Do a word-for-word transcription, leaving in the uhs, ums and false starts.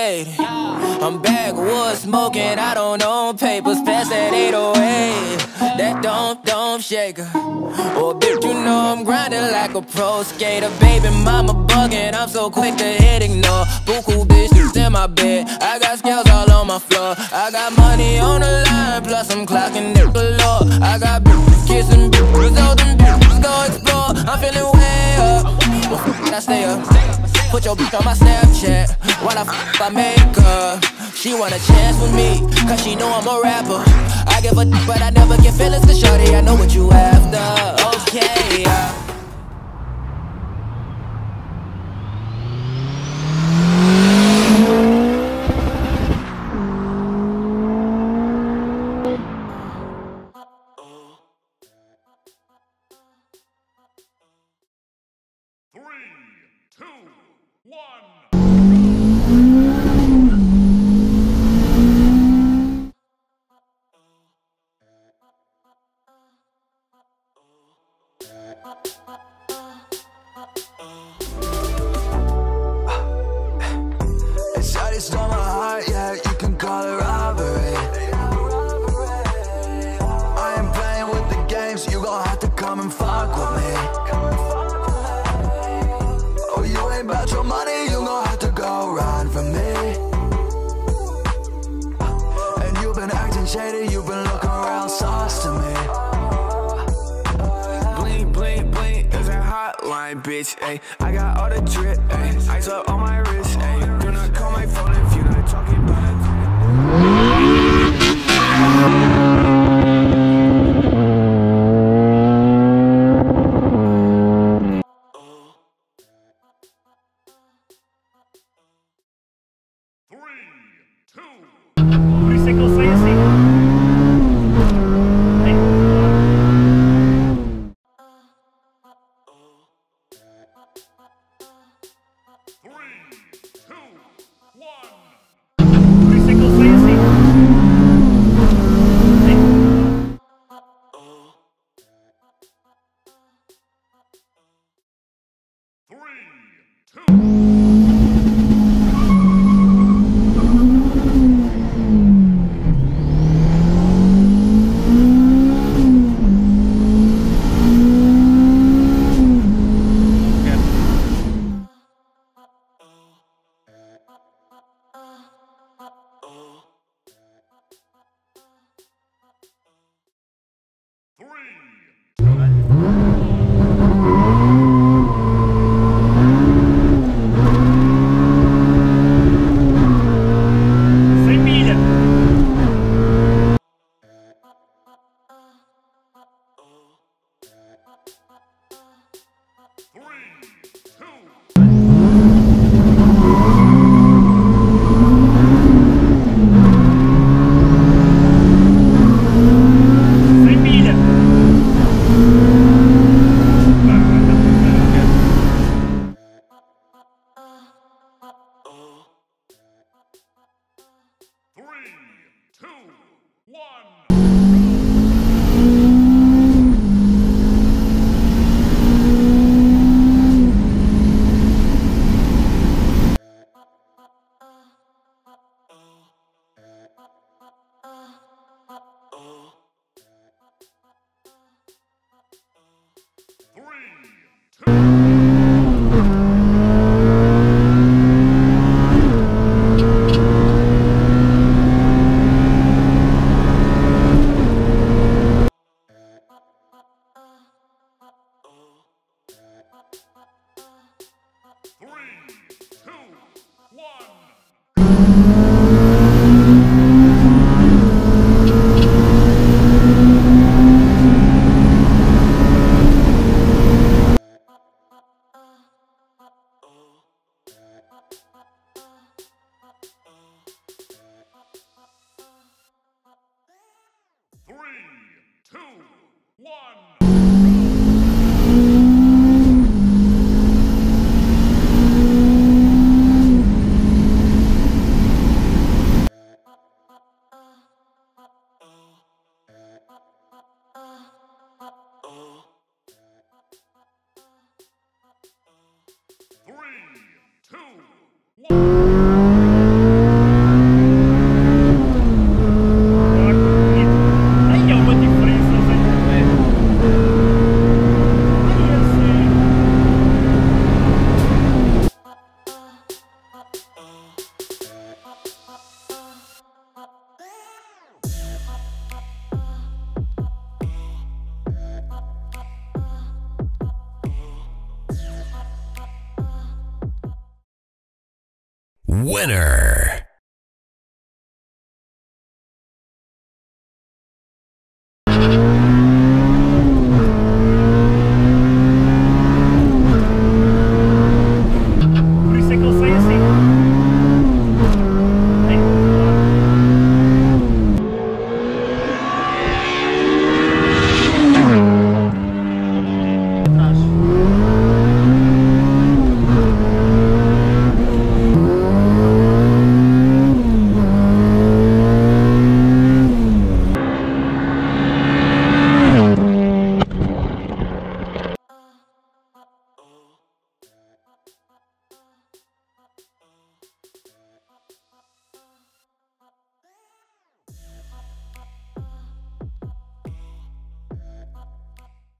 eighty. I'm backwood smoking, I don't own papers, pass that eight oh eight. That don't, don't shaker. Oh, bitch, you know I'm grinding like a pro skater. Baby mama bugging, I'm so quick to hit ignore. Buku bitches in my bed, I got scales all on my floor. I got money on the line, plus I'm clocking it below. I got bitches kissing bitches, all them bitches go explore. I'm feeling way up, well, f*** I stay up. Put your bitch on my Snapchat while I f*** I make her. She want a chance with me, cause she know I'm a rapper. I give a d***, but I never get feelings, cause shorty, I know what you after. Okay, yeah. It's shawty stole my heart, yeah, you can call it robbery. I ain't playing with the games, you gon' have to come and fuck with me. Oh, you ain't about your money, you gon' have to go run from me. And you've been acting shady, you've been looking real sauce to me. Bling, bling, bling, that's a hotline, bitch, ayy. I got all the drip, ayy, ice up on my wrist, ayy. Do not call my phone if you're not talking about it. Winner.